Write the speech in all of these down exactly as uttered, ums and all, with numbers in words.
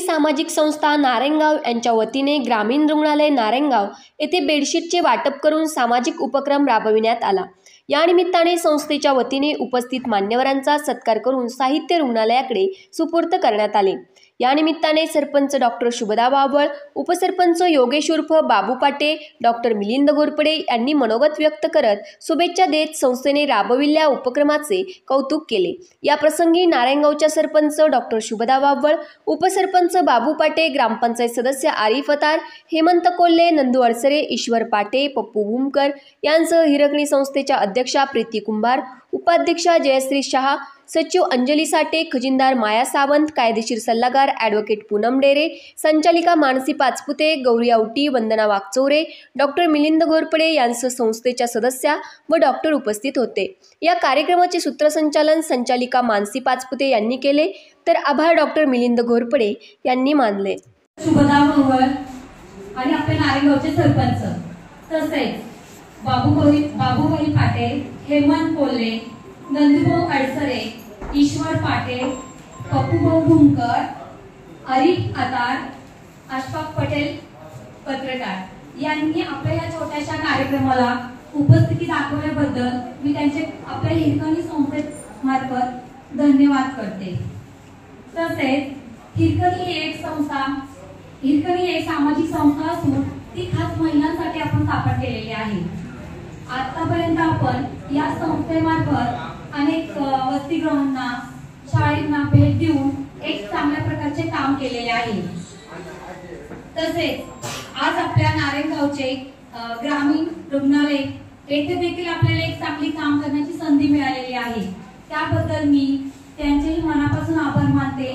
सामाजिक संस्था नारायणगाव यांच्या वतीने ग्रामीण रुग्णालय नारायणगाव येथे बेडशीटचे वाटप करून सामाजिक उपक्रम राबविण्यात आला। या निमित्ताने संस्थेच्या वतीने उपस्थित मान्यवरांचा सत्कार करून साहित्य रुग्णालयाकडे सुपूर्द करण्यात आले। या निमित्ताने सरपंच डॉक्टर शुभदा वावळ, उपसरपंच योगेश उर्फ बाबू पाटे, डॉक्टर मिलिंद घोरपडे यांनी मनोगत व्यक्त करत शुभेच्छा देत संस्थेने राबविलेल्या उपक्रमाचे कौतुक केले। या प्रसंगी नारायणगावच्या सरपंच डॉक्टर शुभदा वावळ, उपसरपंच बाबू पाटे, ग्रामपंचायत सदस्य आरिफ अतार, हेमंत कोल्हे, नंदू अडसरे, ईश्वर पाटे, पप्पू भूमकर यांसह हिरकणी संस्थेच्या अध्यक्षा प्रीती कुंभार, उपाध्यक्षा जयश्री शहा, सचिव अंजली साठे, खजिनदार माया सावंत, कायदेशीर सल्लागार ॲडव्होकेट पूनम डेरे, संचालिका मानसी पाचपुते, गौरी आवटी, वंदना वागचौरे, डॉक्टर मिलिंद घोरपडे यांसह संस्थेच्या सदस्या व डॉक्टर उपस्थित होते। या कार्यक्रमाचे सूत्रसंचालन संचालिका मानसी पाचपुते यांनी केले, तर आभार डॉक्टर मिलिंद घोरपडे यांनी मानले। शुभदा वावळ आणि आपले नारायणगावचे सरपंच तसेच बाबूभाई बाबूभाई पाटे, हेमंत कोल्हे, नंदूभाऊ अडसरे, ईश्वर पाटे, पप्पूभाऊ भूमकर, आरिफ अतार, अशफाक पटेल पत्रकार यांनी आपल्या या छोट्याशा कार्यक्रमाला उपस्थिती दाखवल्याबद्दल मी त्यांचे आपल्या हिरकणी संस्थेमार्फत धन्यवाद करते। तसेच हिरकणी ही एक संस्था हिरकणी एक सामाजिक संस्था असून ती खास महिलांसाठी आपण स्थापन केलेली आहे। आतापर्यंत आपण या संस्थेमार्फत अनेक वसतिगृहांना, शाळांना भेट देऊन एक चांगल्या प्रकारचे काम केलेले आहे। तसेच आज आपल्या नारायणगावचे ग्रामीण रुग्णालय येथे देखील आपल्याला एक चांगली काम करण्याची संधी मिळालेली आहे। त्याबद्दल मी त्यांचेही मनापासून आभार मानते।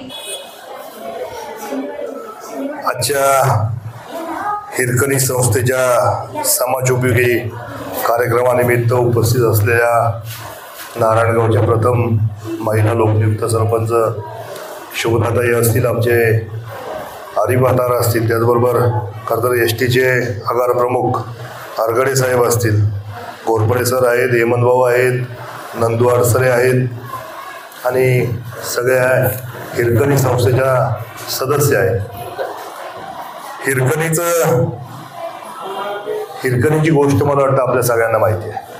आजच्या हिरकणी संस्थेच्या समाजोपयोगी कार्यक्रमानिमित्त उपस्थित असलेल्या नारायणगावच्या प्रथम महिला लोकनियुक्त सरपंच शुभदाताई असतील, आमचे आरिफ अतार असतील, त्याचबरोबर खरतर एस टीचे आगार प्रमुख आरगडे साहेब असतील, घोरपडे सर आहेत, हेमंत भाऊ आहेत, नंदू अडसरे आहेत आणि सगळ्या हिरकणी संस्थेच्या सदस्य आहेत। हिरकणीचं हिरकणीची गोष्ट मला वाटतं आपल्या सगळ्यांना माहिती आहे।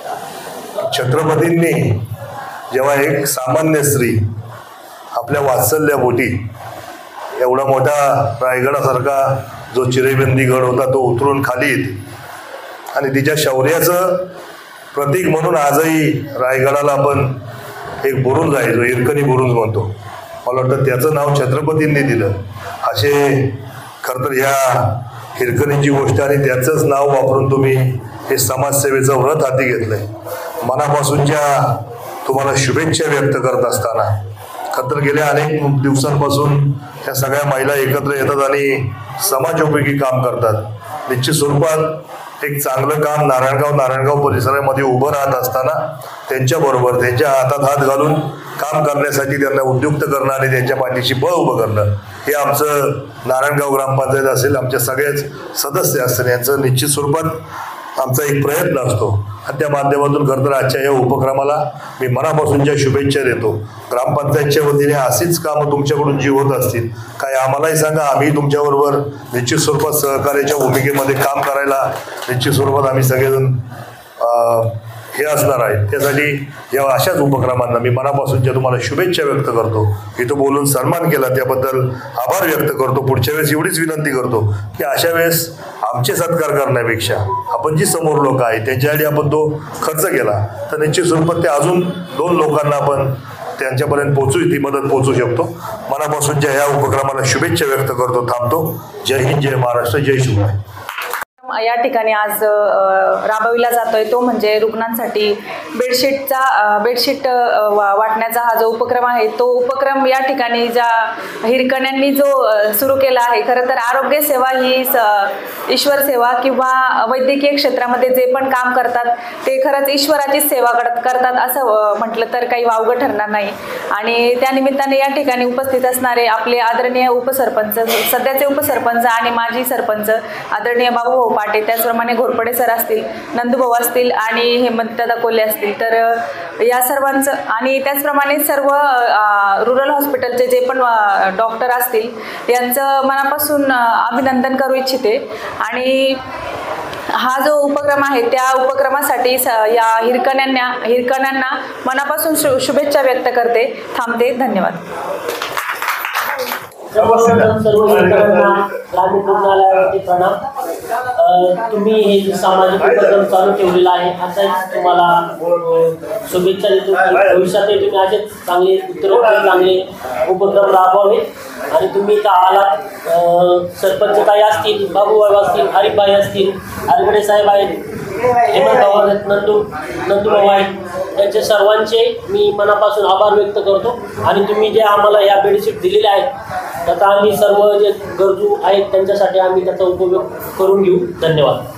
छत्रपतींनी जेव्हा एक सामान्य स्त्री आपल्या वात्सल्यापोटी एवढा मोठा रायगडासारखा जो चिरेबंदी गड होता तो उतरून खाली येते आणि तिच्या शौर्याचं प्रतीक म्हणून आजही रायगडाला आपण एक बुरुज आहे जो हिरकणी बुरुज म्हणतो, मला वाटतं त्याचं नाव छत्रपतींनी दिलं। असे खरं तर ह्या हिरकणीची गोष्ट आणि त्याचंच नाव वापरून तुम्ही हे समाजसेवेचं व्रत हाती घेतलंय। मनापासूनच्या तुम्हाला शुभेच्छा व्यक्त करत असताना खरं तर गेल्या अनेक दिवसांपासून ह्या सगळ्या महिला एकत्र येतात आणि समाजोपयोगी काम करतात। निश्चित स्वरूपात एक चांगलं काम नारायणगाव नारायणगाव परिसरामध्ये उभं राहत असताना त्यांच्याबरोबर त्यांच्या हातात हात घालून काम करण्यासाठी त्यांना उद्युक्त करणं आणि त्यांच्या पाठीशी बळ उभं करणं हे आमचं नारायणगाव ग्रामपंचायत असेल, आमच्या सगळेच सदस्य असतील, यांचं निश्चित स्वरूपात आमचा एक प्रयत्न असतो आणि त्या माध्यमातून खरं तर आजच्या या उपक्रमाला मी मनापासूनच्या शुभेच्छा देतो। ग्रामपंचायतच्या वतीने अशीच कामं तुमच्याकडून जी होत असतील काय आम्हालाही सांगा, आम्ही तुमच्याबरोबर निश्चित स्वरूपात सहकार्याच्या भूमिकेमध्ये काम करायला निश्चित स्वरूपात आम्ही सगळेजण हे असणार आहे। त्यासाठी या अशाच उपक्रमांना मी मनापासूनच्या तुम्हाला शुभेच्छा व्यक्त करतो। इथं बोलून सन्मान केला त्याबद्दल आभार व्यक्त करतो। पुढच्या वेळेस एवढीच विनंती करतो की अशा वेळेस आमचे सत्कार करण्यापेक्षा आपण जी समोर लोक आहेत त्यांच्यासाठी आपण तो खर्च केला तर निश्चित स्वरूपात ते अजून दोन लोकांना आपण त्यांच्यापर्यंत पोहोचू ती मदत पोहोचू शकतो। मनापासूनच्या या उपक्रमाला शुभेच्छा व्यक्त करतो। थांबतो। जय हिंद, जय महाराष्ट्र, जय शिवराय। या ठिकाणी आज राबविला जातोय तो म्हणजे रुग्णांसाठी बेडशीटचा बेडशीट वाटण्याचा हा जो उपक्रम आहे तो उपक्रम या ठिकाणी ज्या हिरकण्यांनी जो सुरू केला आहे। खरं तर आरोग्य सेवा ही ईश्वर सेवा किंवा वैद्यकीय क्षेत्रामध्ये जे पण काम करतात ते खरंच ईश्वराचीच सेवा करतात असं म्हटलं तर काही वावगं ठरणार नाही। आणि त्यानिमित्ताने या ठिकाणी उपस्थित असणारे आपले आदरणीय उपसरपंच, सध्याचे उपसरपंच आणि माजी सरपंच आदरणीय बाबूभाऊ पाटे, त्याचप्रमाणे घोरपडे सर असतील, नंदूभाऊ असतील आणि हेमंतदादा कोल्हे असतील. तर या सर्वांचं आणि त्याचप्रमाणे सर्व रुरल हॉस्पिटलचे जे पण डॉक्टर असतील यांचं मनापासून अभिनंदन करू इच्छिते. आणि हा जो उपक्रम आहे त्या उपक्रमासाठी स या हिरकण्यांना हिरकण्यांना मनापासून शु शुभेच्छा व्यक्त करते. थांबते. धन्यवाद. सर्वप्रथम सर्व हिरकण्यांना ग्रामीण रुग्णालयावरती प्रणाम. तुम्ही हे सामाजिक उपक्रम चालू ठेवलेला आहे, असाच तुम्हाला शुभेच्छा देतो की भविष्यातही तुम्ही असेच चांगले उत्तरोत्तर चांगले उपक्रम राबवावे. आणि तुम्ही इथं आलात, सरपंच काही असतील, बाबूभाई असतील, हरिभाई असतील, आरगडे साहेब आहेत, हेमंत भाऊ आहेत, नंदू नंदूभाऊ आहेत, त्यांचे सर्वांचे मी मनापासून आभार व्यक्त करतो. आणि तुम्ही जे आम्हाला या बेडशीट दिलेल्या आहेत त्याचा आम्ही सर्व जे गरजू आहेत त्यांच्यासाठी आम्ही त्याचा उपयोग करून घेऊ. धन्यवाद.